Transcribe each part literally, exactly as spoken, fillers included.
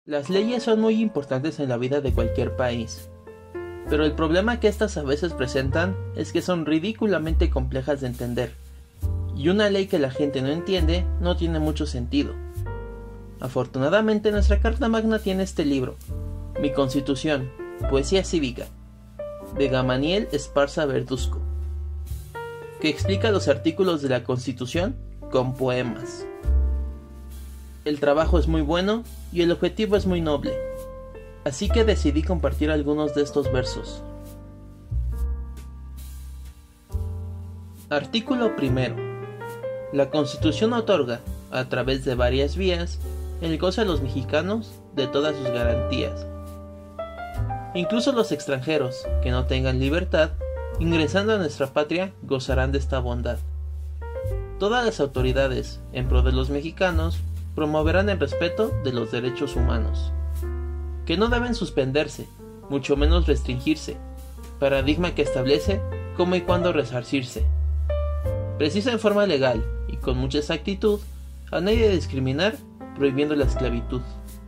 Las leyes son muy importantes en la vida de cualquier país, pero el problema que estas a veces presentan es que son ridículamente complejas de entender, y una ley que la gente no entiende no tiene mucho sentido. Afortunadamente nuestra Carta Magna tiene este libro, Mi Constitución, Poesía Cívica, de Gamaliel Esparza Verduzco, que explica los artículos de la Constitución con poemas. El trabajo es muy bueno y el objetivo es muy noble, así que decidí compartir algunos de estos versos. Artículo primero. La Constitución otorga, a través de varias vías, el goce a los mexicanos de todas sus garantías. Incluso los extranjeros que no tengan libertad, ingresando a nuestra patria, gozarán de esta bondad. Todas las autoridades, en pro de los mexicanos, promoverán el respeto de los derechos humanos, que no deben suspenderse, mucho menos restringirse, paradigma que establece cómo y cuándo resarcirse. Precisa en forma legal y con mucha exactitud a nadie discriminar, prohibiendo la esclavitud.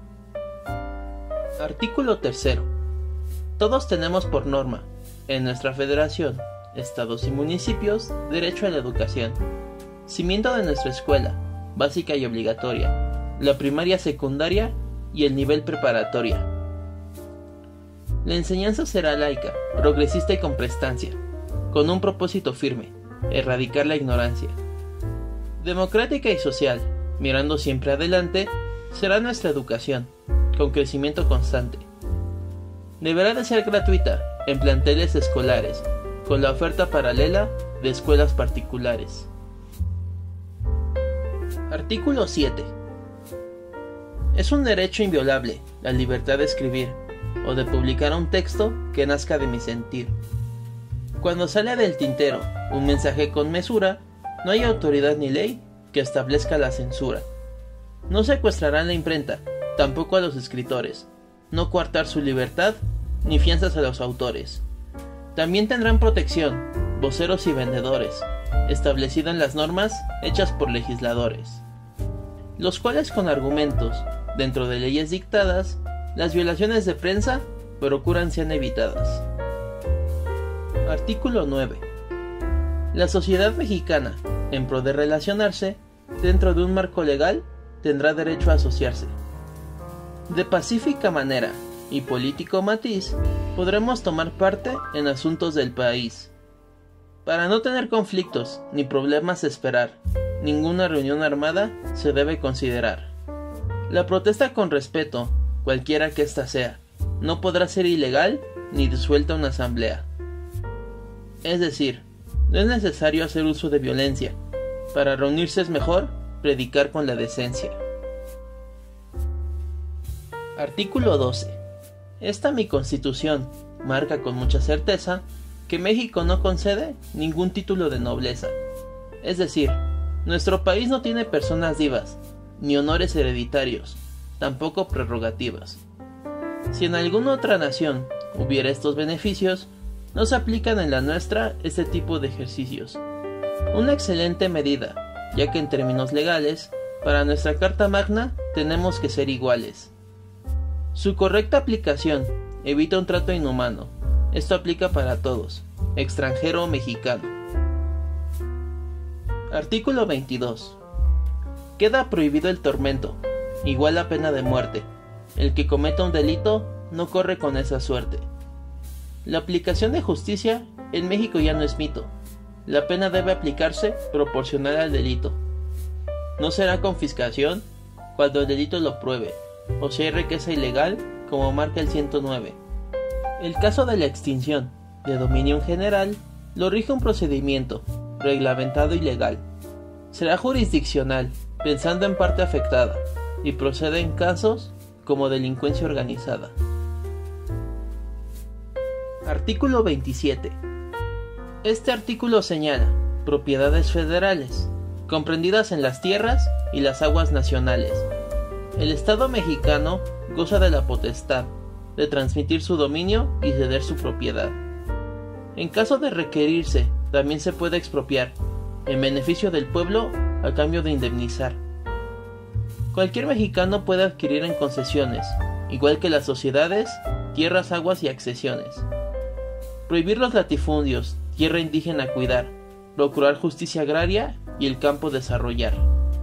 Artículo tercero. Todos tenemos por norma, en nuestra federación, estados y municipios, derecho a la educación, cimiento de nuestra escuela, básica y obligatoria, la primaria, secundaria y el nivel preparatoria. La enseñanza será laica, progresista y con prestancia, con un propósito firme, erradicar la ignorancia. Democrática y social, mirando siempre adelante, será nuestra educación, con crecimiento constante. Deberá de ser gratuita en planteles escolares, con la oferta paralela de escuelas particulares. Artículo siete. Es un derecho inviolable la libertad de escribir o de publicar un texto que nazca de mi sentir. Cuando sale del tintero un mensaje con mesura, no hay autoridad ni ley que establezca la censura. No secuestrarán la imprenta, tampoco a los escritores, no coartar su libertad, ni fianzas a los autores. También tendrán protección voceros y vendedores, establecido en las normas hechas por legisladores, los cuales con argumentos, dentro de leyes dictadas, las violaciones de prensa procuran sean evitadas. Artículo nueve. La sociedad mexicana, en pro de relacionarse, dentro de un marco legal, tendrá derecho a asociarse. De pacífica manera y político matiz, podremos tomar parte en asuntos del país. Para no tener conflictos ni problemas a esperar, ninguna reunión armada se debe considerar. La protesta con respeto, cualquiera que ésta sea, no podrá ser ilegal ni disuelta una asamblea. Es decir, no es necesario hacer uso de violencia. Para reunirse es mejor predicar con la decencia. Artículo doce. Esta mi Constitución marca con mucha certeza que México no concede ningún título de nobleza. Es decir, nuestro país no tiene personas divas, ni honores hereditarios, tampoco prerrogativas. Si en alguna otra nación hubiera estos beneficios, no se aplican en la nuestra este tipo de ejercicios. Una excelente medida, ya que en términos legales, para nuestra Carta Magna tenemos que ser iguales. Su correcta aplicación evita un trato inhumano. Esto aplica para todos, extranjero o mexicano. Artículo veintidós. Queda prohibido el tormento, igual a pena de muerte. El que cometa un delito no corre con esa suerte. La aplicación de justicia en México ya no es mito. La pena debe aplicarse proporcional al delito. No será confiscación cuando el delito lo pruebe, o si hay riqueza ilegal, como marca el ciento nueve. El caso de la extinción de dominio en general lo rige un procedimiento reglamentado y legal. Será jurisdiccional, pensando en parte afectada, y procede en casos como delincuencia organizada. Artículo veintisiete. Este artículo señala propiedades federales, comprendidas en las tierras y las aguas nacionales. El Estado mexicano goza de la potestad de transmitir su dominio y ceder su propiedad. En caso de requerirse, también se puede expropiar, en beneficio del pueblo a cambio de indemnizar. Cualquier mexicano puede adquirir en concesiones, igual que las sociedades, tierras, aguas y accesiones. Prohibir los latifundios, tierra indígena cuidar, procurar justicia agraria y el campo desarrollar.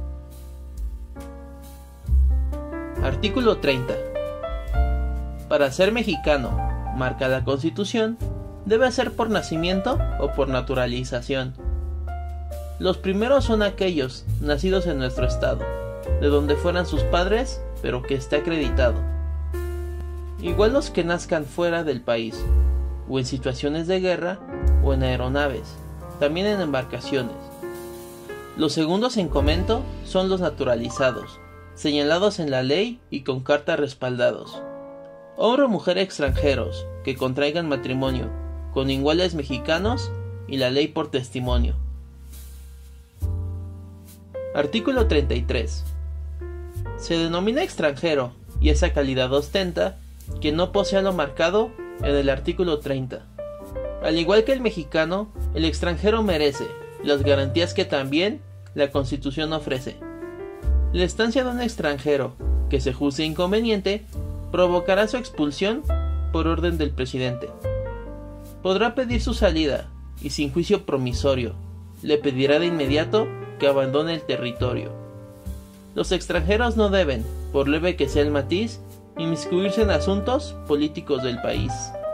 Artículo treinta. Para ser mexicano, marca la Constitución, debe ser por nacimiento o por naturalización. Los primeros son aquellos nacidos en nuestro estado, de donde fueran sus padres, pero que esté acreditado. Igual los que nazcan fuera del país, o en situaciones de guerra, o en aeronaves, también en embarcaciones. Los segundos en comento son los naturalizados, señalados en la ley y con carta respaldados. Hombre o mujer extranjeros que contraigan matrimonio con iguales mexicanos y la ley por testimonio. Artículo treinta y tres. Se denomina extranjero, y esa calidad ostenta, quien no posea lo marcado en el artículo treinta. Al igual que el mexicano, el extranjero merece las garantías que también la Constitución ofrece. La estancia de un extranjero que se juzgue inconveniente provocará su expulsión por orden del presidente. Podrá pedir su salida y sin juicio promisorio le pedirá de inmediato que abandone el territorio. Los extranjeros no deben, por leve que sea el matiz, inmiscuirse en asuntos políticos del país.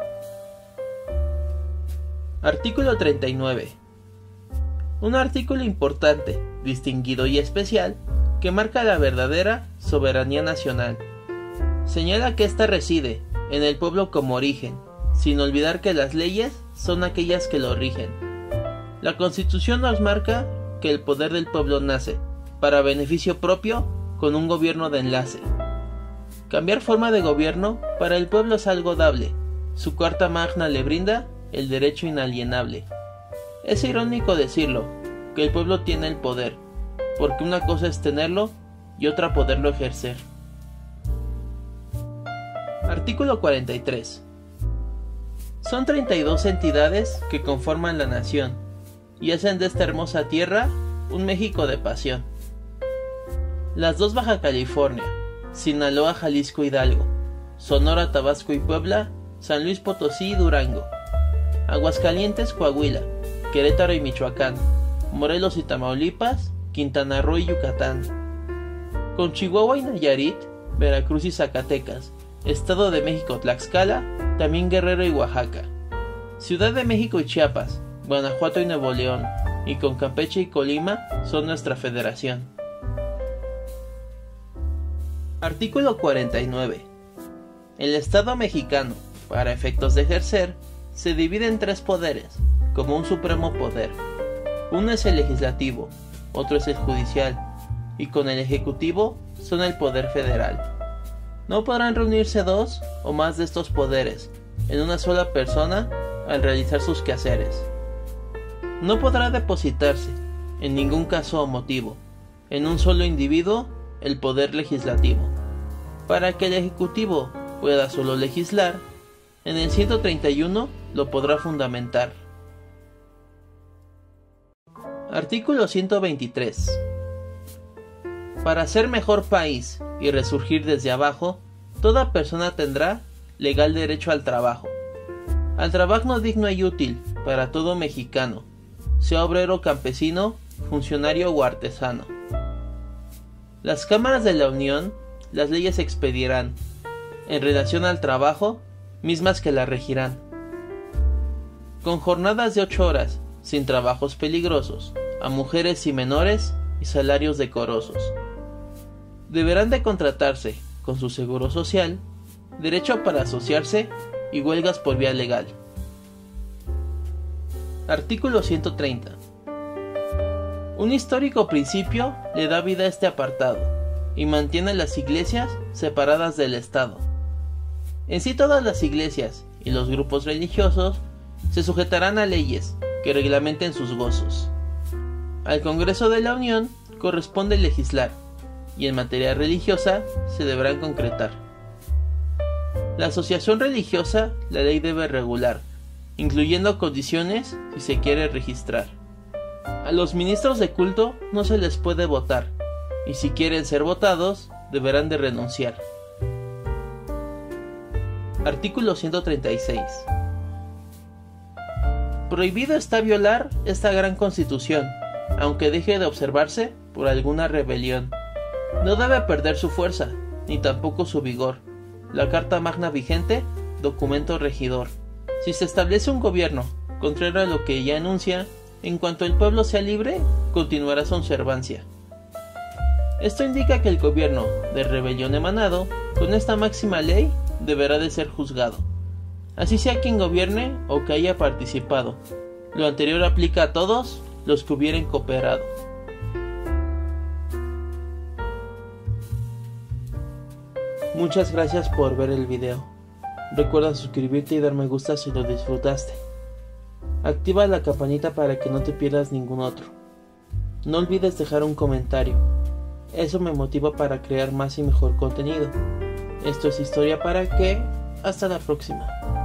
Artículo treinta y nueve. Un artículo importante, distinguido y especial que marca la verdadera soberanía nacional. Señala que ésta reside en el pueblo como origen, sin olvidar que las leyes son aquellas que lo rigen. La Constitución nos marca que el poder del pueblo nace, para beneficio propio, con un gobierno de enlace. Cambiar forma de gobierno para el pueblo es algo dable. Su Carta Magna le brinda el derecho inalienable. Es irónico decirlo, que el pueblo tiene el poder, porque una cosa es tenerlo y otra poderlo ejercer. Artículo cuarenta y tres. Son treinta y dos entidades que conforman la nación y hacen de esta hermosa tierra un México de pasión. Las dos Baja California, Sinaloa, Jalisco, Hidalgo, Sonora, Tabasco y Puebla, San Luis Potosí y Durango, Aguascalientes, Coahuila, Querétaro y Michoacán, Morelos y Tamaulipas, Quintana Roo y Yucatán, con Chihuahua y Nayarit, Veracruz y Zacatecas, Estado de México, Tlaxcala, también Guerrero y Oaxaca, Ciudad de México y Chiapas, Guanajuato y Nuevo León, y con Campeche y Colima son nuestra federación. Artículo cuarenta y nueve. El Estado mexicano, para efectos de ejercer, se divide en tres poderes, como un supremo poder. Uno es el legislativo, otro es el judicial, y con el ejecutivo son el poder federal. No podrán reunirse dos o más de estos poderes en una sola persona al realizar sus quehaceres. No podrá depositarse, en ningún caso o motivo, en un solo individuo el poder legislativo. Para que el ejecutivo pueda solo legislar, en el ciento treinta y uno lo podrá fundamentar. Artículo ciento veintitrés. Para ser mejor país y resurgir desde abajo, toda persona tendrá legal derecho al trabajo. Al trabajo digno y útil para todo mexicano, sea obrero, campesino, funcionario o artesano. Las cámaras de la Unión las leyes expedirán, en relación al trabajo, mismas que la regirán. Con jornadas de ocho horas, sin trabajos peligrosos, a mujeres y menores y salarios decorosos. Deberán de contratarse, con su seguro social, derecho para asociarse y huelgas por vía legal. Artículo ciento treinta. Un histórico principio le da vida a este apartado y mantiene las iglesias separadas del Estado. En sí todas las iglesias y los grupos religiosos se sujetarán a leyes que reglamenten sus gozos. Al Congreso de la Unión corresponde legislar, y en materia religiosa se deberán concretar. La asociación religiosa la ley debe regular, incluyendo condiciones si se quiere registrar. A los ministros de culto no se les puede votar, y si quieren ser votados, deberán de renunciar. Artículo ciento treinta y seis. Prohibido está violar esta gran Constitución, aunque deje de observarse por alguna rebelión. No debe perder su fuerza, ni tampoco su vigor. La Carta Magna vigente, documento regidor. Si se establece un gobierno contrario a lo que ella enuncia, en cuanto el pueblo sea libre, continuará su observancia. Esto indica que el gobierno de rebelión emanado, con esta máxima ley, deberá de ser juzgado, así sea quien gobierne o que haya participado. Lo anterior aplica a todos los que hubieran cooperado. Muchas gracias por ver el video. Recuerda suscribirte y dar me gusta si lo disfrutaste. Activa la campanita para que no te pierdas ningún otro. No olvides dejar un comentario. Eso me motiva para crear más y mejor contenido. Esto es Historia para qué. Hasta la próxima.